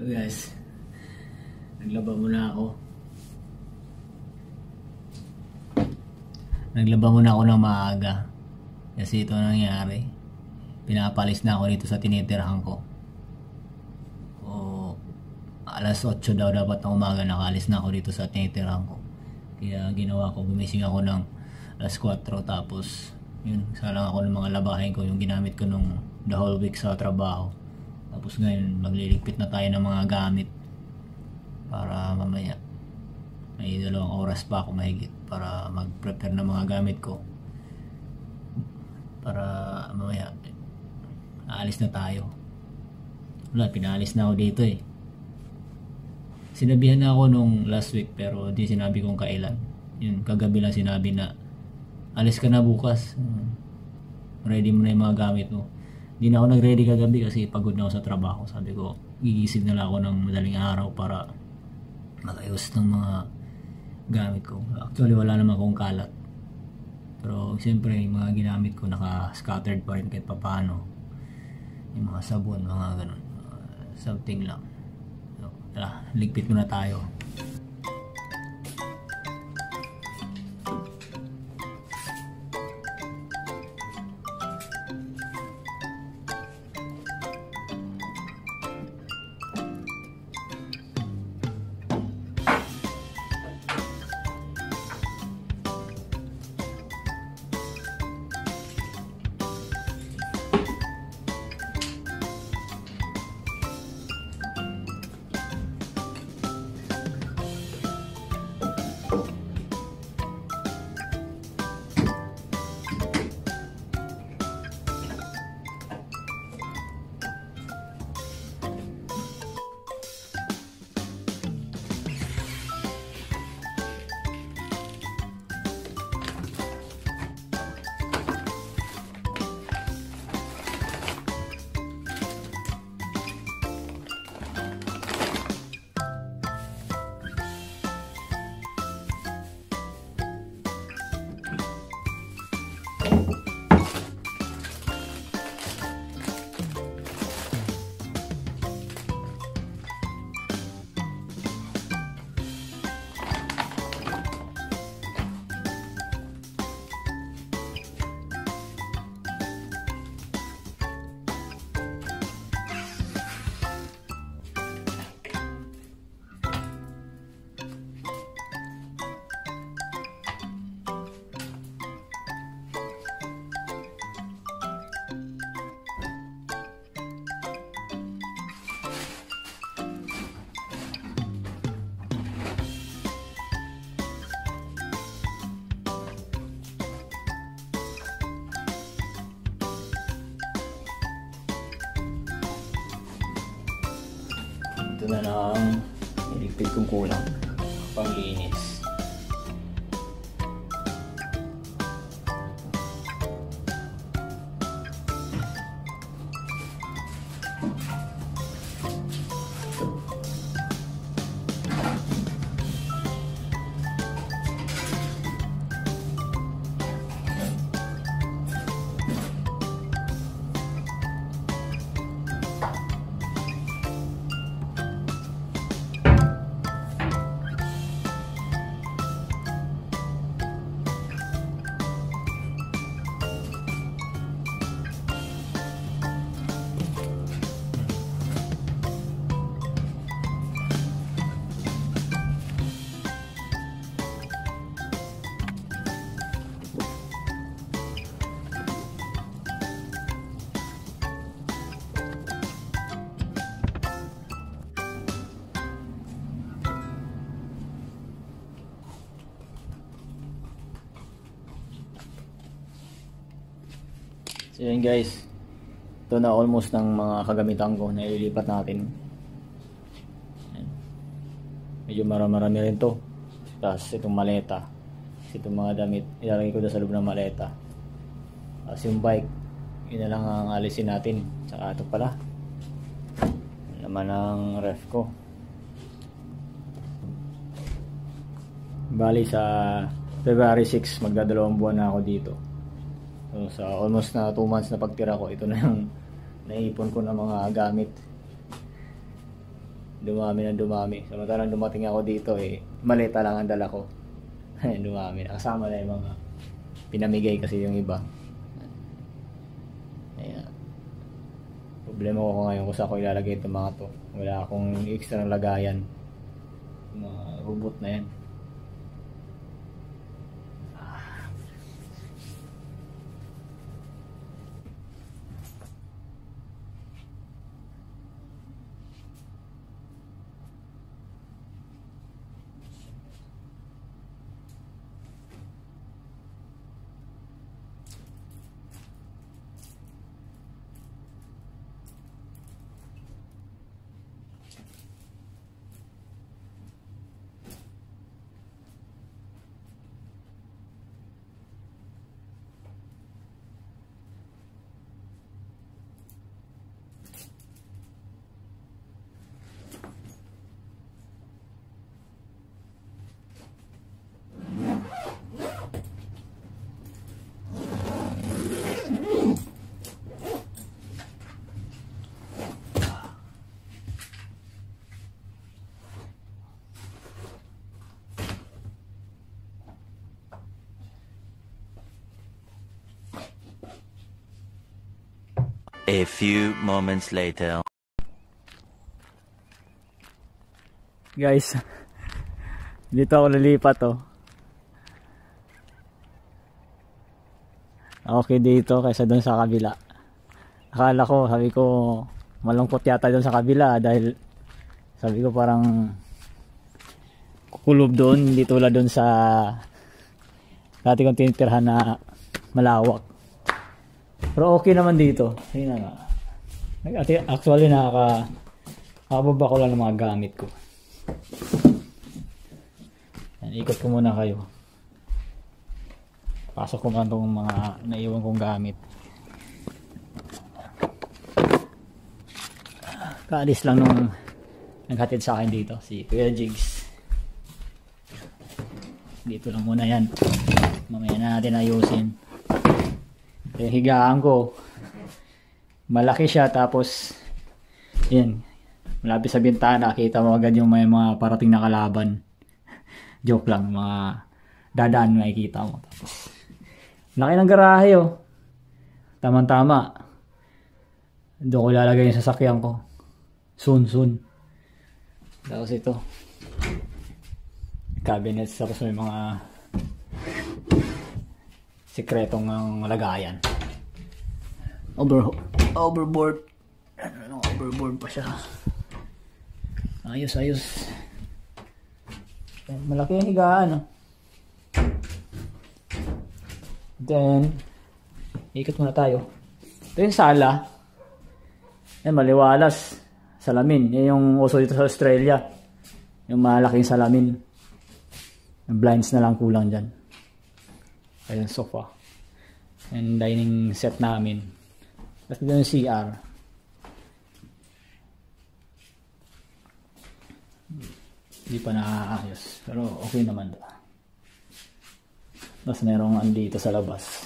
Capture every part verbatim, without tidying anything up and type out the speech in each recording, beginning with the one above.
So guys, naglaba muna ako. Naglaba muna ako ng maaga. Kasi ito nangyari. Pinapalis na ako dito sa tinitirahan ko. O, alas otso daw dapat na umaga nakaalis na ako dito sa tinitirahan ko. Kaya ginawa ko, gumising ako ng alas kwatro tapos yun, salang ako ng mga labahin ko yung ginamit ko nung the whole week sa trabaho. Tapos ngayon magliligpit na tayo ng mga gamit para mamaya may dalawang oras pa ako mahigit para mag-prepare ng mga gamit ko para mamaya aalis na tayo. Wala, pinaalis na ako dito eh. Sinabihan na ako nung last week pero di sinabi kung kailan. Yun, kagabi lang sinabi na alis ka na bukas, ready mo na yung mga gamit mo. Di na ako nag-ready kagabi kasi pagod na ako sa trabaho. Sabi ko, gigising na lang ako ng madaling araw para mag-ayos ng mga gamit ko. Actually wala naman akong kalat, pero siyempre yung mga ginamit ko naka-scattered pa rin kahit papaano. Yung mga sabon, mga ganun, uh, something lang. So, tara, ligpit muna tayo. Ito na lang iligpit kong kulang panglinis. So yun guys, ito na almost ng mga kagamitan ko na ililipat natin. Ayan. Medyo marami-marami rin to. Tapos itong maleta, itong mga damit ilalagay ko na sa loob ng maleta. Tapos yung bike, yun na lang ang alisin natin. Saka ito pala, naman ang ref ko. Bali sa February six magdadalawang buwan na ako dito. So, sa almost na two months na pagtira ko, ito na yung naipon ko na mga gamit. Dumami ng dumami. Samantalang dumating ako dito eh, maleta lang ang dala ko. Dumami. Kasama na yung mga pinamigay kasi yung iba. Ayan. Problema ko ngayon kung saan ko ilalagay itong mga to. Wala akong extra ng lagayan. Mga robot na yan. A few moments later. Guys, dito ako lilipat oh. Okay dito kaysa doon sa kabila. Akala ko, sabi ko malungkot yata doon sa kabila dahil sabi ko parang kukulob doon, hindi tulad doon sa dati kong tinitirhan na malawak. Pero okay naman dito. Ayun na nga. Actually nakaka nakababa ko lang ng mga gamit ko. Yan, ikot ko muna kayo. Pasok ko man itong mga naiwan kong gamit. Kaalis lang nung naghatid sa akin dito si Kuya Jigs. Dito lang muna yan. Mamaya na natin ayusin. Yung higaan ko malaki siya, tapos yan, malapit sa bintana kita mo agad yung may mga parating na kalaban. Joke lang, mga dadaan makikita mo. Tapos laki ng garahe oh, tamang tama doon ko ilalagay yung sasakyan ko soon soon. Tapos ito cabinets, tapos may mga sikretong ang lagayan. Over, overboard. Ano, overboard pa siya. Ayos, ayos. Malaki yung higaan. Oh. Then, ikot muna tayo. Ito yung sala. Yan, maliwalas. Salamin. Yan yung uso dito sa Australia. Yung malaking salamin. Yung blinds na lang kulang dyan. Ayan, sofa. And dining set namin. Tapos dito yung C R. Hindi pa naaayos. Pero okay naman. Tapos merong andito sa labas.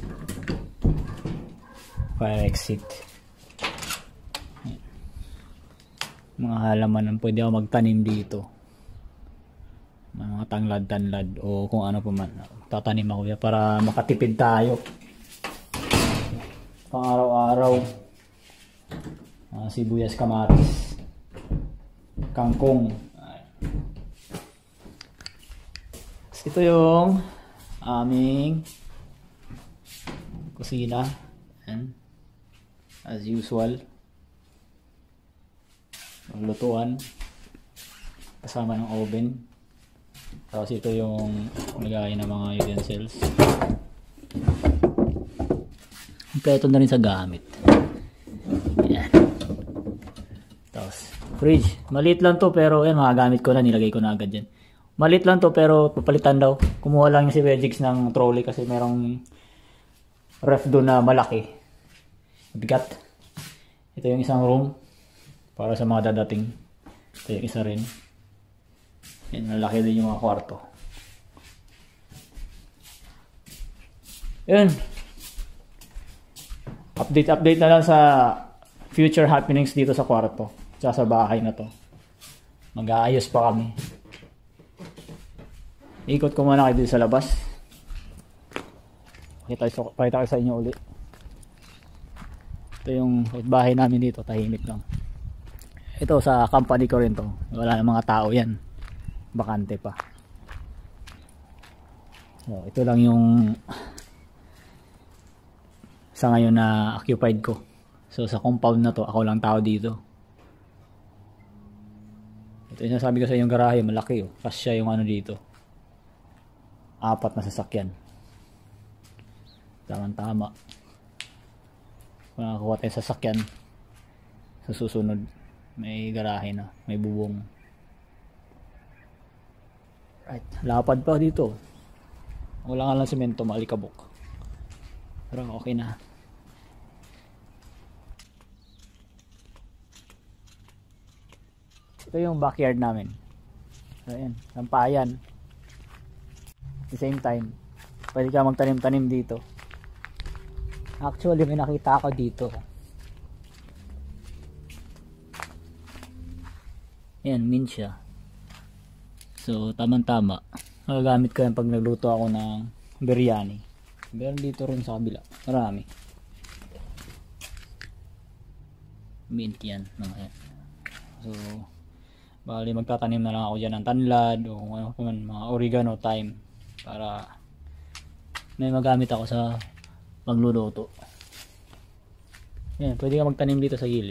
Fire exit. Ayan. Mga halaman. Pwede ako magtanim dito. Mga tanglad-tanlad o kung ano pa man. Tatanim ako yan para makatipid tayo. Pang araw-araw. Uh, sibuyas, kamatis, kangkong. Ito yung aming kusina. And as usual, lutuan kasama ng oven. Tapos ito yung lagay ng mga utensils. Kompleto na rin sa gamit. Yan. Tapos fridge. Maliit lang to pero yan, mga gamit ko na, nilagay ko na agad yan. Maliit lang to pero papalitan daw. Kumuha lang yung si Vegix ng trolley kasi merong ref doon na malaki. Bigat. Ito yung isang room para sa mga dadating. Ito yung isa rin. Yan, malaki din yung mga kwarto. Yun. Update, update na lang sa future happenings dito sa kwarto. Tsaka sa bahay na to. Mag-aayos pa kami. Ikot ko muna kayo dito sa labas. Pakita ko, pakita ko sa inyo ulit. Ito yung bahay namin dito, tahimik lang. Ito sa company ko rin to. Wala na mga tao yan. Bakante pa. So, ito lang yung sa ngayon na occupied ko. So sa compound na to, ako lang tao dito. Ito yung sabi ko sa yung garahe, malaki oh. Kasya yung ano dito. Apat na sasakyan. Tama-tama. Kung nakakuha tayo sasakyan, sa susunod, may garahe na, may bubong. Right, lapad pa dito. Wala nga lang semento, maalikabok. Pero okay na. Ito yung backyard namin. So ayan, sampayan. At the same time, pwede ka magtanim-tanim dito. Actually, may nakita ako dito. Ayan, mint siya. So, tamang-tama. Magagamit ko yan pag nagluto ako ng biryani. Meron dito rin sa kabila. Marami. Mint yan. So, bali magtatanim na lang ako dyan ng tanlad o kung ano man, mga oregano thyme para may magamit ako sa pagluluto. Yan, pwede ka magtanim dito sa gilid.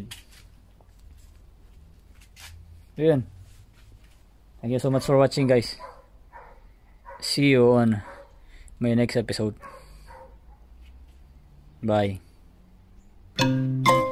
Yun. Thank you so much for watching, guys. See you on my next episode. Bye.